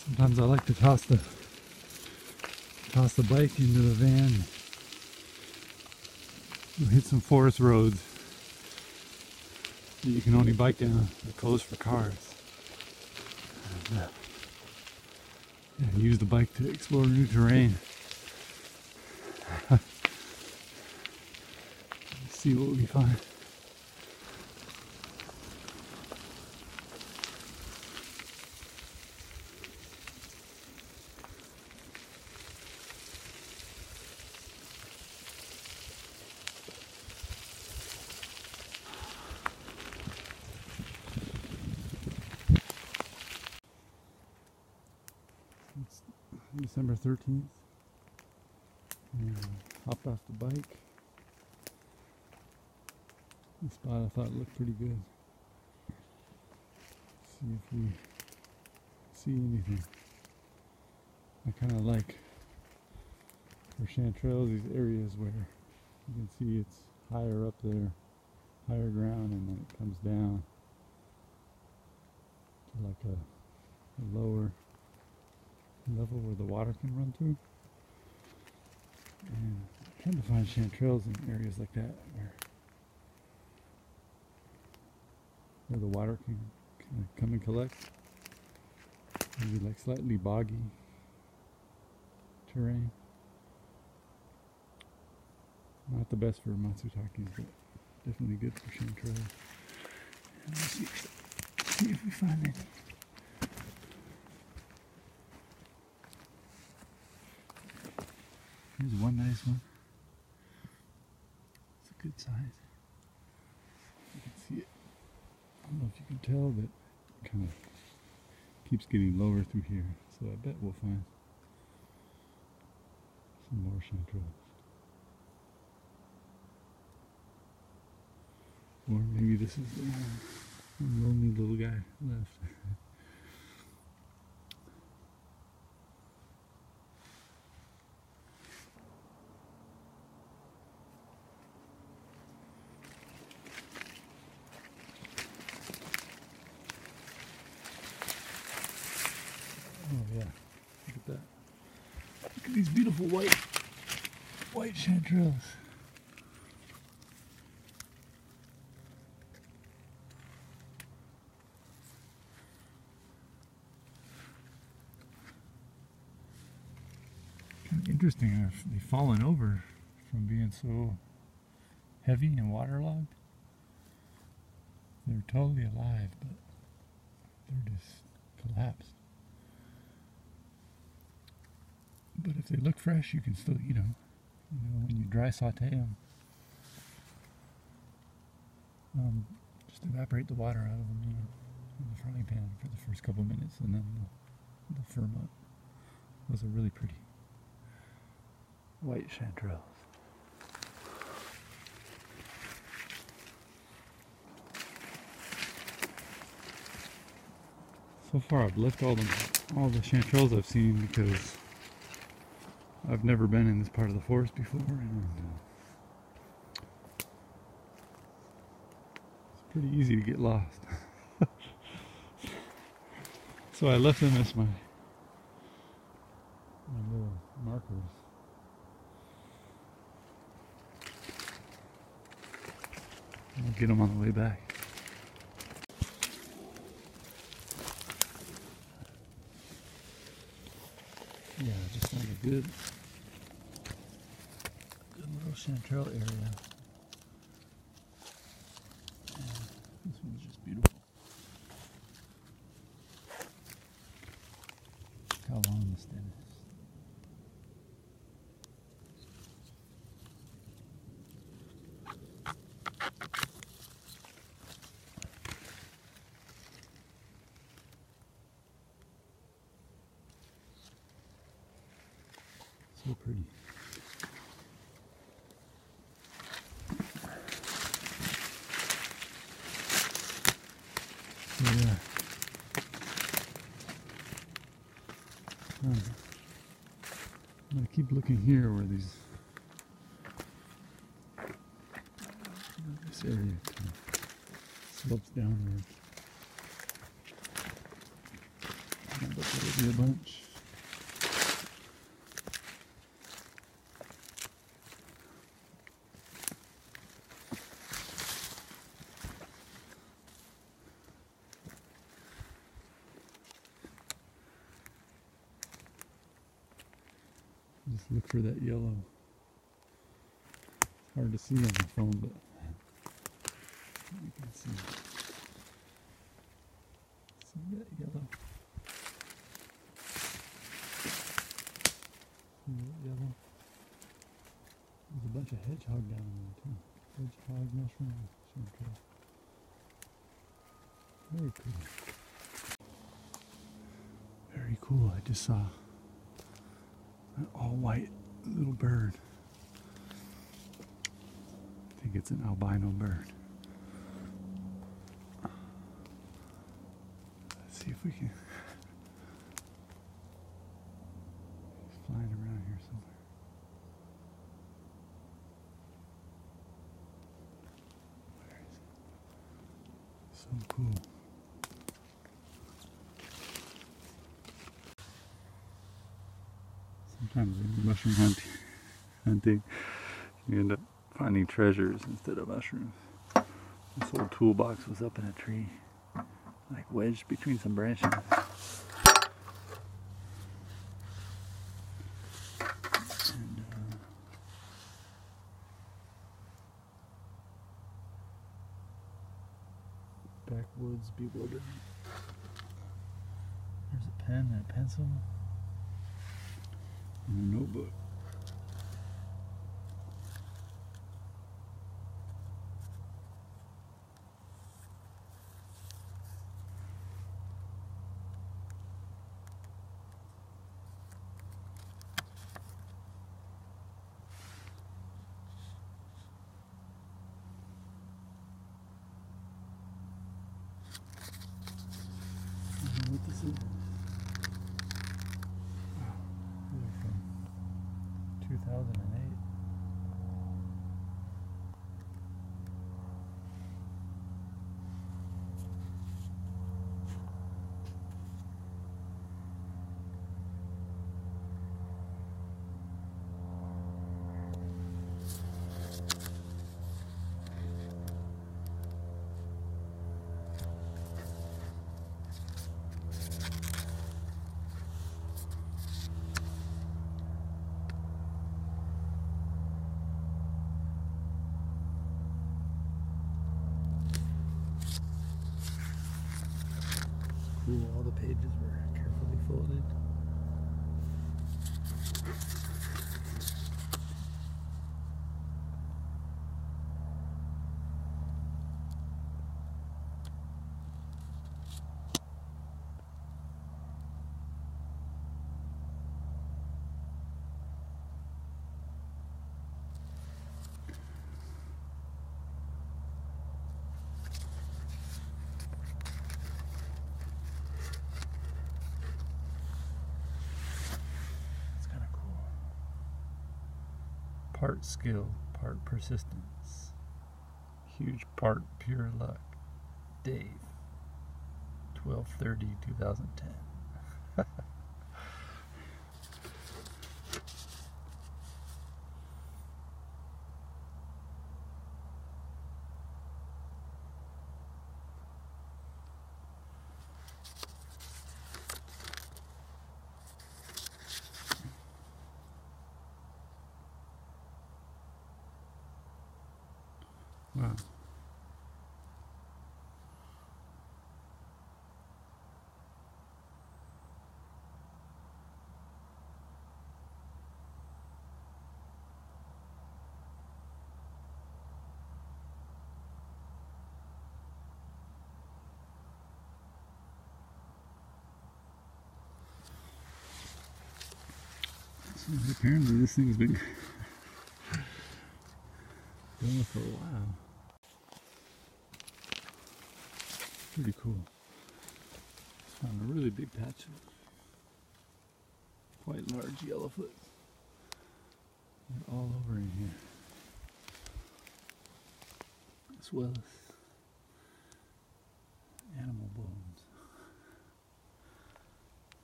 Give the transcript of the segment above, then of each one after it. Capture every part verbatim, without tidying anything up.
Sometimes I like to toss the toss the bike into the van. We'll hit some forest roads that you can only bike down. They're closed for cars. And, uh, and use the bike to explore new terrain. See what we find. It's December thirteenth. And hopped off the bike. The spot I thought looked pretty good. See if we see anything. I kind of like for chanterelles these areas where you can see it's higher up there, higher ground, and then it comes down to like a, a lower level where the water can run through. And I tend to find chanterelles in areas like that where where the water can, can come and collect. Maybe like slightly boggy terrain. Not the best for matsutakis, but definitely good for chanterelles. And let's see, see if we find any. Here's one nice one. It's a good size. You can see it. I don't know if you can tell, but it kind of keeps getting lower through here. So I bet we'll find some more chanterelles. Or maybe this is the one lonely little guy left. Oh yeah, look at that. Look at these beautiful white, white chanterelles. Kind of interesting, they've fallen over from being so heavy and waterlogged. They're totally alive, but they're just collapsed. But if they look fresh, you can still eat them. You know, when you dry saute them, um, just evaporate the water out of them, you know, in the frying pan for the first couple minutes, and then they'll, they'll firm up. Those are really pretty. White chanterelles. So far, I've left all them, all the chanterelles I've seen because I've never been in this part of the forest before, and uh, it's pretty easy to get lost. So I left them as my, my little markers. I'll get them on the way back. Yeah, I just found a good, good little chanterelle area. And this one's just beautiful. Look how long the stem is. So pretty. So yeah. Um, I'm gonna keep looking here where these this area kind of slopes downward. I bet there'll be a bunch. Just look for that yellow. It's hard to see on the phone, but you can see. See that yellow? See that yellow? There's a bunch of hedgehog down there too. Hedgehog mushroom. Chanterelle. Very cool. Very cool. I just saw an all-white little bird. I think it's an albino bird. Let's see if we can. He's flying around here somewhere. Where is it? So cool. Sometimes when you're mushroom hunting, hunting, you end up finding treasures instead of mushrooms. This old toolbox was up in a tree, like wedged between some branches. And, uh, Backwoods Bewilderment. There's a pen and a pencil. And a notebook. I don't know what this is. two thousand eight. Ooh, all the pages were carefully folded. Part skill, part persistence. Huge part pure luck. Dave. twelve thirty two thousand ten. Wow. So apparently this thing's been going for a while. Pretty cool. Found a really big patch of quite large yellowfoot. They're all over in here. As well as animal bones.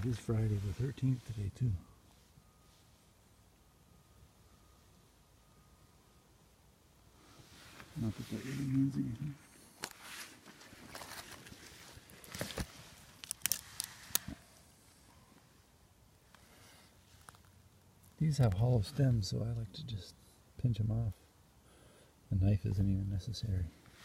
is Friday the thirteenth today too. Not that that really means anything. These have hollow stems, so I like to just pinch them off. The knife isn't even necessary.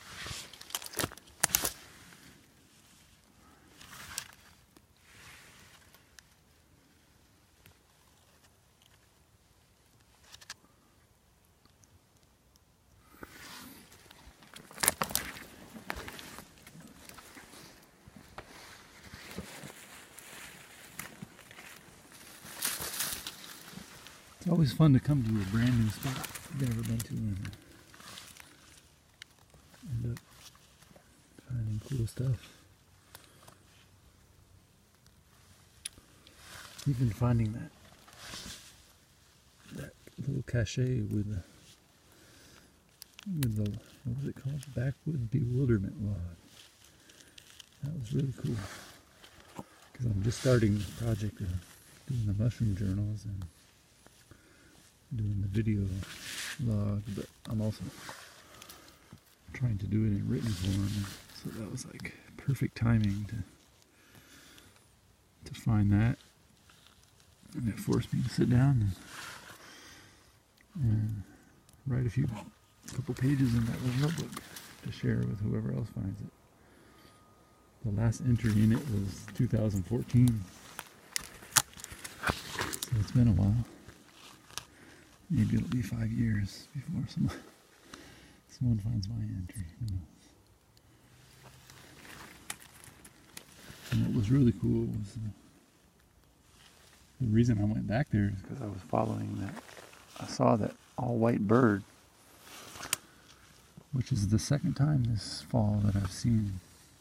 It's always fun to come to a brand new spot you've never been to and end up finding cool stuff. Even finding that that little cache with the with the what was it called? Backwoods Bewilderment Log. That was really cool. Because I'm just starting this project of doing the mushroom journals and doing the video log, but I'm also trying to do it in written form, so that was like perfect timing to to find that, and it forced me to sit down and, and write a few couple pages in that little notebook to share with whoever else finds it. The last entry in it was two thousand fourteen, so it's been a while. Maybe it'll be five years before someone, someone finds my entry. Who knows? And what was really cool was uh, the reason I went back there is because I was following that. I saw that all-white bird, which is the second time this fall that I've seen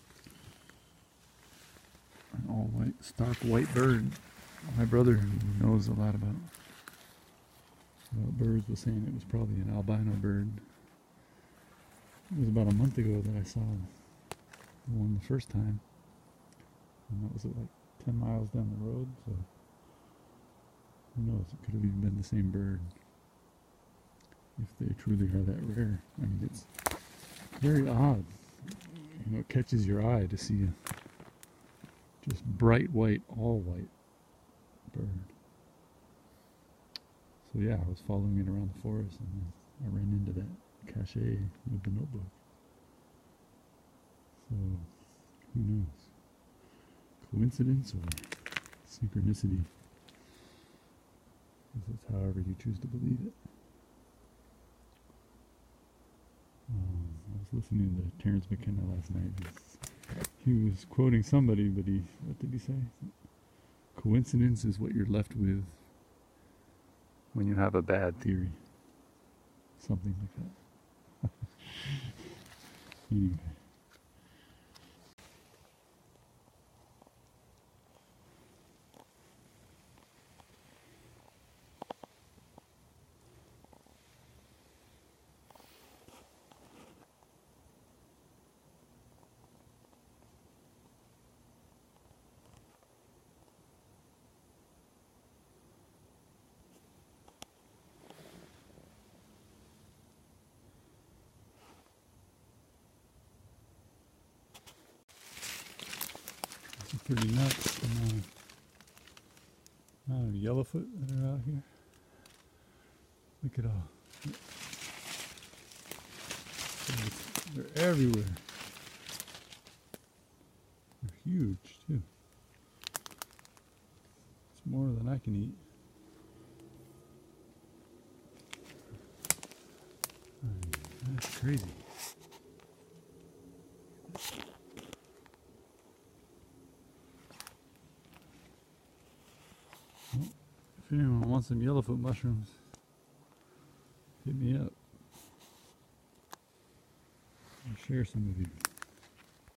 an all-white, stark white bird. My brother, who knows a lot about About birds, was saying it was probably an albino bird. It was about a month ago that I saw one the first time, and that was like ten miles down the road, so who knows, it could have even been the same bird if they truly are that rare. I mean, it's very odd, you know, it catches your eye to see a just bright white, all white bird. So yeah, I was following it around the forest, and then I ran into that cache with the notebook. So, who knows? Coincidence or synchronicity? If it's however you choose to believe it. Um, I was listening to Terrence McKenna last night. He was quoting somebody, but he, what did he say? Coincidence is what you're left with when you have a bad theory. Something like that. Anyway. Pretty nuts. Some, uh, uh, Yellowfoot that are out here. Look at all. They're everywhere. They're huge too. It's more than I can eat. I mean, that's crazy. If anyone wants some Yellowfoot mushrooms, hit me up. I'll share some with you.